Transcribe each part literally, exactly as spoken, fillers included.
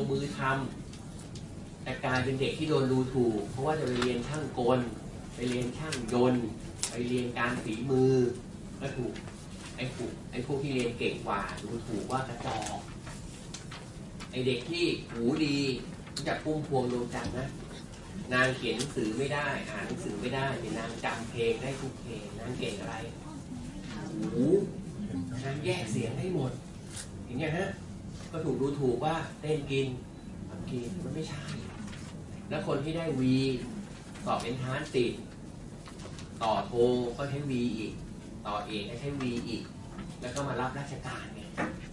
มือทำแต่กลายเป็นเด็กที่โดนดูถูกเพราะว่าจะไปเรียนช่างกลไปเรียนช่างยนต์ไปเรียนการฝีมือก็ถูกไอ้ถูกไอ้พวกที่เรียนเก่งกว่าดูถูกว่ากระจอกไอ้เด็กที่หูดีจากพุ่มพวงดวงจันทร์นะนางเขียนหนังสือไม่ได้อ่านหนังสือไม่ได้แต่นางจำเพลงได้ทุกเพลงนางเก่งอะไรหูนางแยกเสียงได้หมดอย่างเงี้ยฮะก็ถูกดูถูกว่าเต้นกินทำกินมันไม่ใช่แล้วคนที่ได้วีสอบเอนทรานซ์ติดต่อโทก็ใช้วีอีกต่อเอกก็ใช้วีอีกแล้วก็มารับราชการไง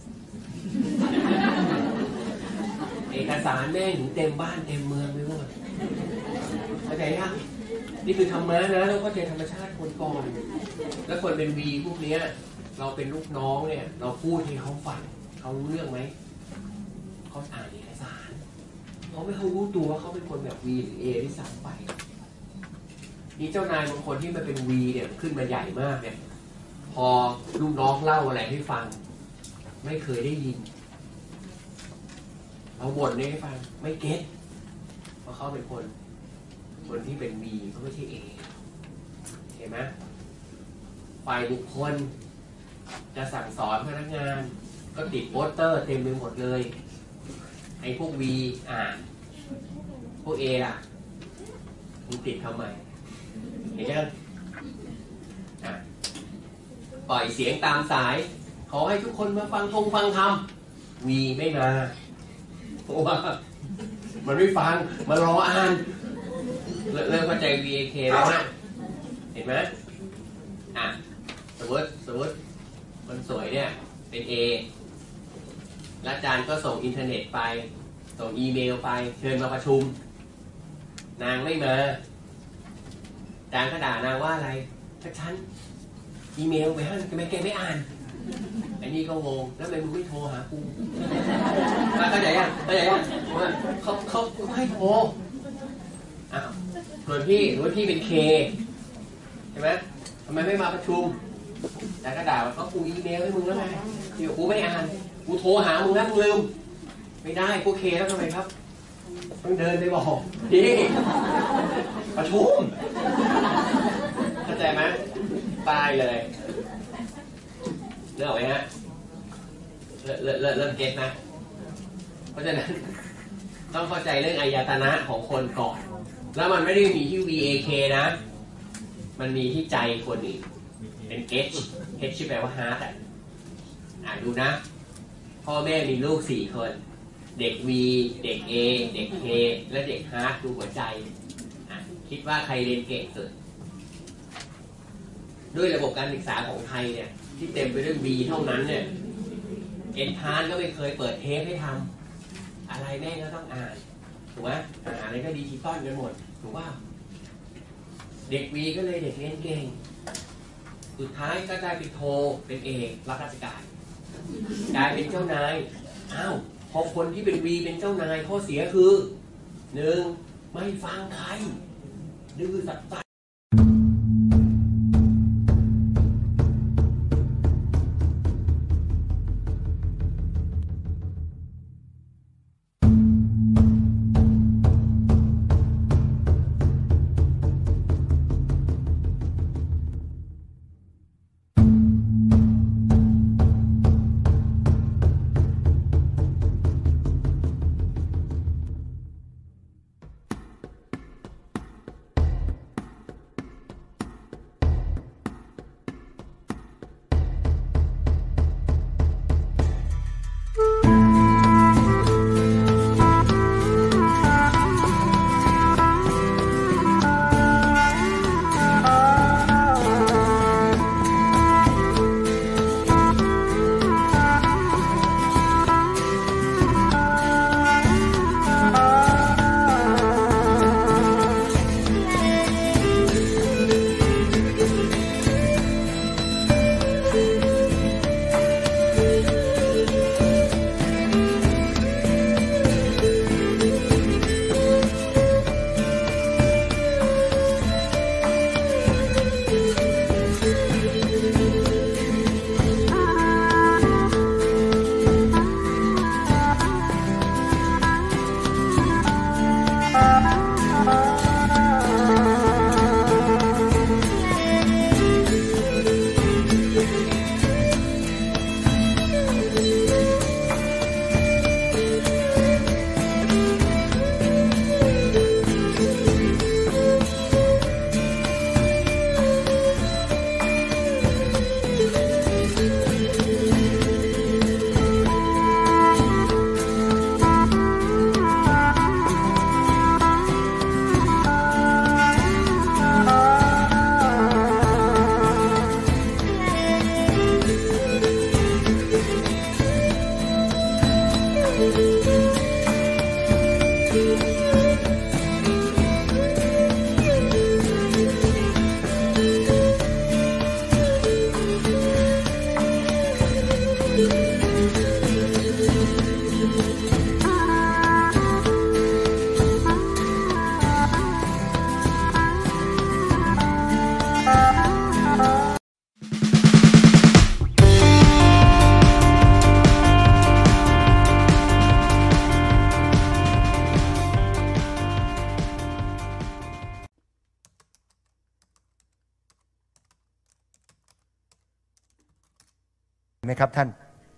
เอกสารแม่งถึงเต็มบ้านเต็มเมืองไปหมดเข้าใจยังนี่คือธรรมะนะเราก็ใจธรรมชาติคนก่อนแล้วคนเป็นวีพวกนี้เราเป็นลูกน้องเนี่ยเราพูดให้เขาฟังเขารู้เรื่องไหมเขาอ่านเอกสารเขาไม่เขารู้ตัวว่าเขาเป็นคนแบบวีหรือเอที่สั่งไปนี่เจ้านายบางคนที่มันเป็นวีเนี่ยขึ้นมาใหญ่มากเนี่ยพอลูกน้องเล่าอะไรให้ฟังไม่เคยได้ยินเอาบ่นให้ฟังไม่เก็ตเพราะเขาเป็นคนคนที่เป็นวีเขาไม่ใช่เอเห็นไหมฝ่ายบุคคลจะสั่งสอนพนักงานก็ติดโปสเตอร์เต็มไปหมดเลยไอ้พวกวีอ่านพวกเอล่ะมันติดทำไมเห็นยังอ่ะปล่อยเสียงตามสายขอให้ทุกคนมาฟังทงฟังธรรมวีไม่มาเพราะว่ามันไม่ฟังมารออ่านเริ่มเข้าใจ วี เอ เค แล้วนะเห็นไหมอ่ะสมมติสมมติมันสวยเนี่ยเป็น A แล้วอาจารย์ก็ส่งอินเทอร์เน็ตไปส่งอีเมลไปเชิญมาประชุมนางไม่มาอาจารย์ก็ด่านางว่าอะไรถ้าฉันอีเมลไปให้ทำไมแกไม่อ่านไอ้นี่ก็งงแล้วทำไมมึงไม่โทรหากูเข้าใจยังเข้าใจยังเขาเขาให้โทรอ้าวส่วนพี่ส่วนพี่เป็นเคใช่ไหมทำไมไม่มาประชุมแต่ก็ด่าว่าเขากูอีเมลให้มึงแล้วไงที่กูไม่อ่านกูโทรหามึงแล้วมึงลืมไม่ได้กูเคแล้วทำไมครับต้องเดินไปบอกพี่ประชุมเข้าใจไหมตายเลยเรื่องอะไรฮะเริ่มเริ่มเริ่มเก็ตนะเพราะฉะนั้นต้องเข้าใจเรื่องอายตนะของคนก่อนแล้วมันไม่ได้มีที่ วี เอ เค นะมันมีที่ใจคนอีกเป็น H H ชื่อแปลว่า heart อ่ะอ่านดูนะพ่อแม่มีลูกสี่คนเด็ก V เด็ก A เด็ก K และเด็ก heart ดูหัวใจอ่ะคิดว่าใครเรียนเก่งสุดด้วยระบบการศึกษาของไทยเนี่ยที่เต็มไปด้วย B เท่านั้นเนี่ยเอ็นทานก็ไม่เคยเปิดเทปให้ทำอะไรแม่ก็ต้องอ่านถูกไหมอ่านอะไรก็ดิจิตอลกันหมดถูกป่ะเด็ก V ก็เลยเด็กเรียนเก่งสุดท้ายก็ได้ไปโทเป็นเอกรับราชการกลายเป็นเจ้านายอ้าวพอคนที่เป็น V เป็นเจ้านายข้อเสียคือหนึ่งไม่ฟังใครดื้อสัตย์ไหมครับท่าน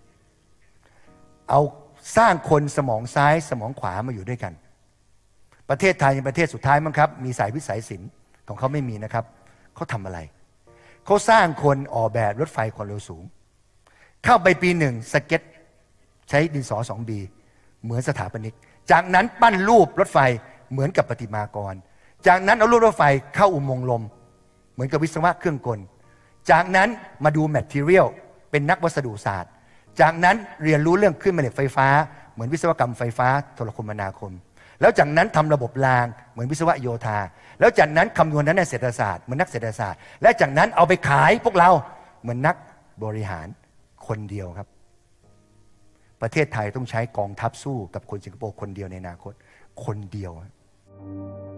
เอาสร้างคนสมองซ้ายสมองขวามาอยู่ด้วยกันประเทศไทยเป็นประเทศสุดท้ายมั้งครับมีสายวิสัยศิลป์ของเขาไม่มีนะครับเขาทำอะไรเขาสร้างคนออกแบบรถไฟความเร็วสูงเข้าไปปีหนึ่งสเก็ตใช้ดินสอ สองบี เหมือนสถาปนิกจากนั้นปั้นรูปรถไฟเหมือนกับประติมากรจากนั้นเอารูปรถไฟเข้าอุโมงค์ลมเหมือนกับวิศวะเครื่องกลจากนั้นมาดูแมททีเรียลเป็นนักวัสดุศาสตร์จากนั้นเรียนรู้เรื่องคลื่นแม่เหล็กไฟฟ้าเหมือนวิศวกรรมไฟฟ้าโทรคมนาคมแล้วจากนั้นทำระบบรางเหมือนวิศวะโยธาแล้วจากนั้นคำนวณนั้นในเศรษฐศาสตร์เหมือนนักเศรษฐศาสตร์และจากนั้นเอาไปขายพวกเราเหมือนนักบริหารคนเดียวครับประเทศไทยต้องใช้กองทัพสู้กับคนสิงคโปร์คนเดียวในอนาคตคนเดียว